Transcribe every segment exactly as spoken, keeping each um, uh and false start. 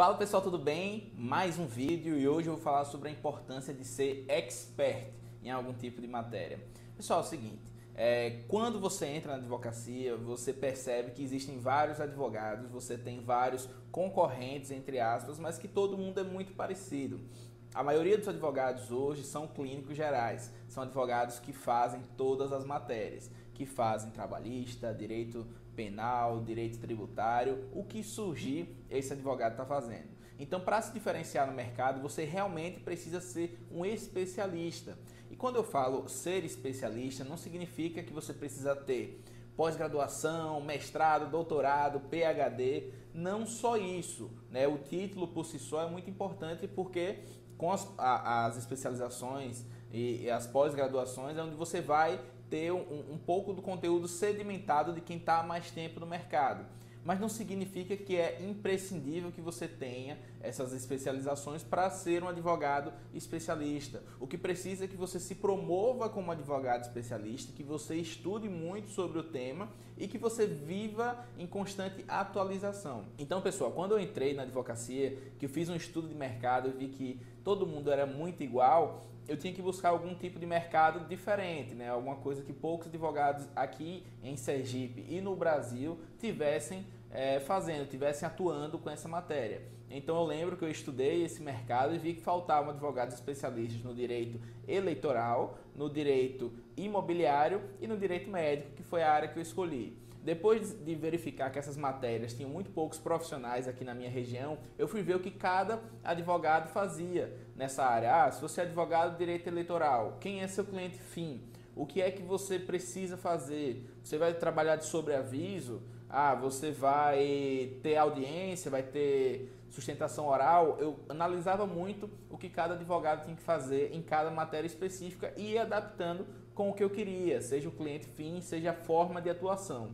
Fala pessoal, tudo bem? Mais um vídeo e hoje eu vou falar sobre a importância de ser expert em algum tipo de matéria. Pessoal, é o seguinte, é, quando você entra na advocacia, você percebe que existem vários advogados, você tem vários concorrentes, entre aspas, mas que todo mundo é muito parecido. A maioria dos advogados hoje são clínicos gerais, são advogados que fazem todas as matérias, que fazem trabalhista, direito penal, direito tributário, o que surgir, esse advogado está fazendo. Então, para se diferenciar no mercado, você realmente precisa ser um especialista. E quando eu falo ser especialista, não significa que você precisa ter pós-graduação, mestrado, doutorado, P H D, não só isso, né? O título por si só é muito importante porque com as, a, as especializações e, e as pós-graduações é onde você vai ter um, um pouco do conteúdo sedimentado de quem está há mais tempo no mercado. Mas não significa que é imprescindível que você tenha essas especializações para ser um advogado especialista. O que precisa é que você se promova como advogado especialista, que você estude muito sobre o tema e que você viva em constante atualização. Então, pessoal, quando eu entrei na advocacia, que eu fiz um estudo de mercado e vi que todo mundo era muito igual, eu tinha que buscar algum tipo de mercado diferente, né? Alguma coisa que poucos advogados aqui em Sergipe e no Brasil tivessem é, fazendo, tivessem atuando com essa matéria. Então eu lembro que eu estudei esse mercado e vi que faltavam advogados especialistas no direito eleitoral, no direito imobiliário e no direito médico, que foi a área que eu escolhi. Depois de verificar que essas matérias tinham muito poucos profissionais aqui na minha região, eu fui ver o que cada advogado fazia nessa área. Ah, se você é advogado de direito eleitoral, quem é seu cliente fim? O que é que você precisa fazer? Você vai trabalhar de sobreaviso? Ah, você vai ter audiência, vai ter sustentação oral? Eu analisava muito o que cada advogado tinha que fazer em cada matéria específica e ia adaptando com o que eu queria, seja o cliente fim, seja a forma de atuação.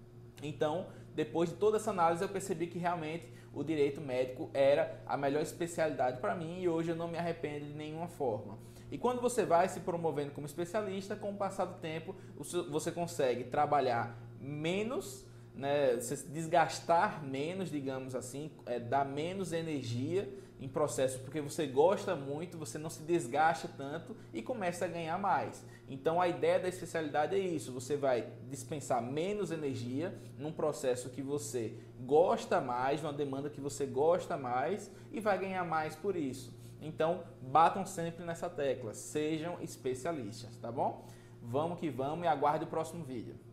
Então, depois de toda essa análise, eu percebi que realmente o direito médico era a melhor especialidade para mim e hoje eu não me arrependo de nenhuma forma. E quando você vai se promovendo como especialista, com o passar do tempo, você consegue trabalhar menos, né, você desgastar menos, digamos assim, é, dar menos energia em processo, porque você gosta muito, você não se desgasta tanto e começa a ganhar mais. Então a ideia da especialidade é isso, você vai dispensar menos energia num processo que você gosta mais, numa demanda que você gosta mais e vai ganhar mais por isso. Então batam sempre nessa tecla, sejam especialistas, tá bom? Vamos que vamos e aguarde o próximo vídeo.